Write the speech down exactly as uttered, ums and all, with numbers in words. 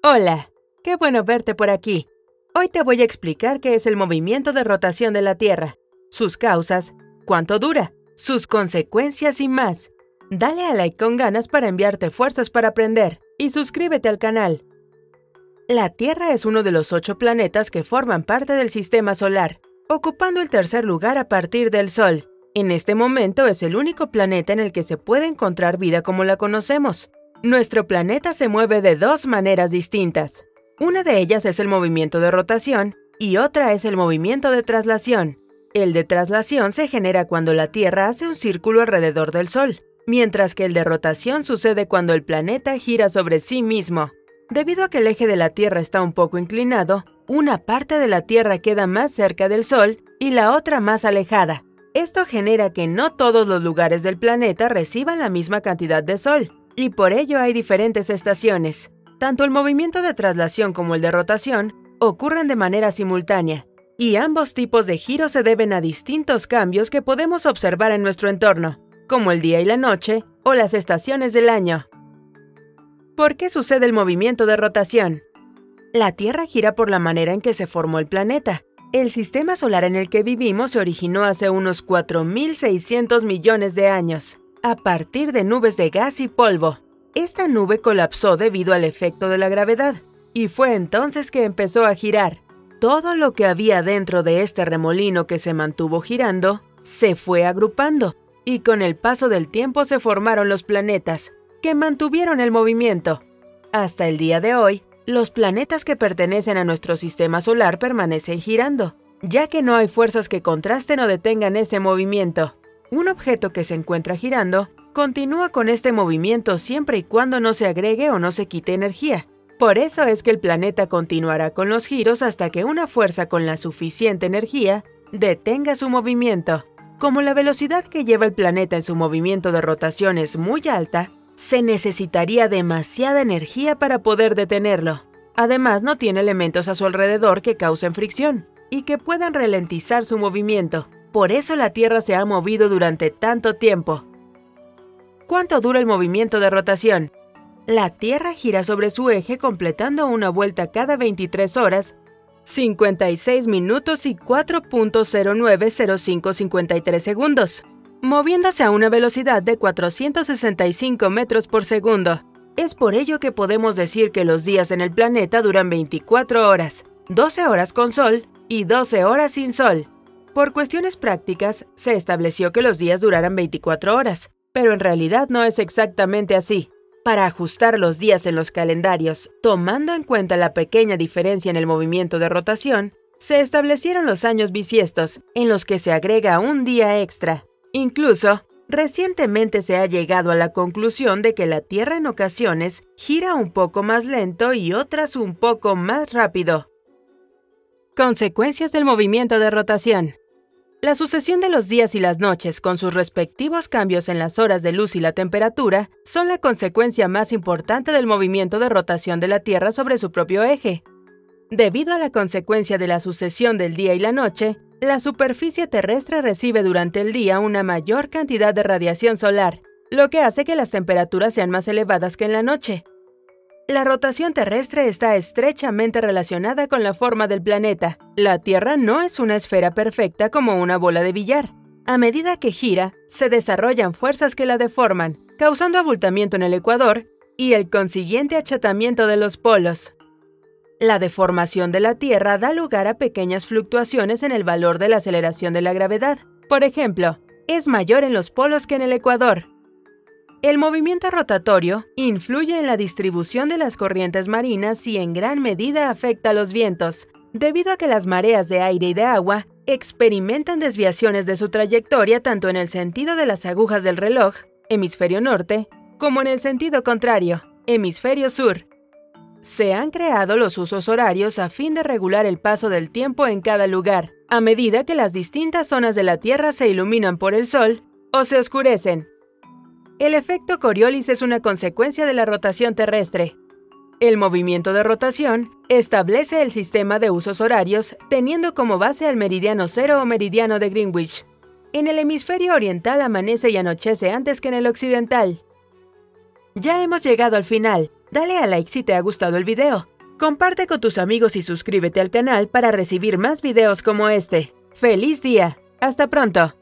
Hola, qué bueno verte por aquí. Hoy te voy a explicar qué es el movimiento de rotación de la Tierra, sus causas, cuánto dura, sus consecuencias y más. Dale a like con ganas para enviarte fuerzas para aprender y suscríbete al canal. La Tierra es uno de los ocho planetas que forman parte del Sistema Solar, ocupando el tercer lugar a partir del Sol. En este momento es el único planeta en el que se puede encontrar vida como la conocemos. Nuestro planeta se mueve de dos maneras distintas. Una de ellas es el movimiento de rotación y otra es el movimiento de traslación. El de traslación se genera cuando la Tierra hace un círculo alrededor del Sol, mientras que el de rotación sucede cuando el planeta gira sobre sí mismo. Debido a que el eje de la Tierra está un poco inclinado, una parte de la Tierra queda más cerca del Sol y la otra más alejada. Esto genera que no todos los lugares del planeta reciban la misma cantidad de Sol, y por ello hay diferentes estaciones. Tanto el movimiento de traslación como el de rotación ocurren de manera simultánea, y ambos tipos de giro se deben a distintos cambios que podemos observar en nuestro entorno, como el día y la noche o las estaciones del año. ¿Por qué sucede el movimiento de rotación? La Tierra gira por la manera en que se formó el planeta. El sistema solar en el que vivimos se originó hace unos cuatro mil seiscientos millones de años, a partir de nubes de gas y polvo. Esta nube colapsó debido al efecto de la gravedad, y fue entonces que empezó a girar. Todo lo que había dentro de este remolino que se mantuvo girando, se fue agrupando, y con el paso del tiempo se formaron los planetas, que mantuvieron el movimiento. Hasta el día de hoy, los planetas que pertenecen a nuestro sistema solar permanecen girando, ya que no hay fuerzas que contrasten o detengan ese movimiento. Un objeto que se encuentra girando continúa con este movimiento siempre y cuando no se agregue o no se quite energía. Por eso es que el planeta continuará con los giros hasta que una fuerza con la suficiente energía detenga su movimiento. Como la velocidad que lleva el planeta en su movimiento de rotación es muy alta, se necesitaría demasiada energía para poder detenerlo. Además, no tiene elementos a su alrededor que causen fricción y que puedan ralentizar su movimiento. Por eso la Tierra se ha movido durante tanto tiempo. ¿Cuánto dura el movimiento de rotación? La Tierra gira sobre su eje completando una vuelta cada veintitrés horas, cincuenta y seis minutos y cuatro punto cero nueve cero cinco cincuenta y tres segundos, moviéndose a una velocidad de cuatrocientos sesenta y cinco metros por segundo. Es por ello que podemos decir que los días en el planeta duran veinticuatro horas, doce horas con sol y doce horas sin sol. Por cuestiones prácticas, se estableció que los días duraran veinticuatro horas, pero en realidad no es exactamente así. Para ajustar los días en los calendarios, tomando en cuenta la pequeña diferencia en el movimiento de rotación, se establecieron los años bisiestos, en los que se agrega un día extra. Incluso, recientemente se ha llegado a la conclusión de que la Tierra en ocasiones gira un poco más lento y otras un poco más rápido. Consecuencias del movimiento de rotación. La sucesión de los días y las noches, con sus respectivos cambios en las horas de luz y la temperatura, son la consecuencia más importante del movimiento de rotación de la Tierra sobre su propio eje. Debido a la consecuencia de la sucesión del día y la noche, la superficie terrestre recibe durante el día una mayor cantidad de radiación solar, lo que hace que las temperaturas sean más elevadas que en la noche. La rotación terrestre está estrechamente relacionada con la forma del planeta. La Tierra no es una esfera perfecta como una bola de billar. A medida que gira, se desarrollan fuerzas que la deforman, causando abultamiento en el ecuador y el consiguiente achatamiento de los polos. La deformación de la Tierra da lugar a pequeñas fluctuaciones en el valor de la aceleración de la gravedad. Por ejemplo, es mayor en los polos que en el ecuador. El movimiento rotatorio influye en la distribución de las corrientes marinas y en gran medida afecta a los vientos, debido a que las mareas de aire y de agua experimentan desviaciones de su trayectoria tanto en el sentido de las agujas del reloj, hemisferio norte, como en el sentido contrario, hemisferio sur. Se han creado los usos horarios a fin de regular el paso del tiempo en cada lugar, a medida que las distintas zonas de la Tierra se iluminan por el Sol o se oscurecen. El efecto Coriolis es una consecuencia de la rotación terrestre. El movimiento de rotación establece el sistema de usos horarios teniendo como base al meridiano cero o meridiano de Greenwich. En el hemisferio oriental amanece y anochece antes que en el occidental. Ya hemos llegado al final. Dale a like si te ha gustado el video. Comparte con tus amigos y suscríbete al canal para recibir más videos como este. ¡Feliz día! ¡Hasta pronto!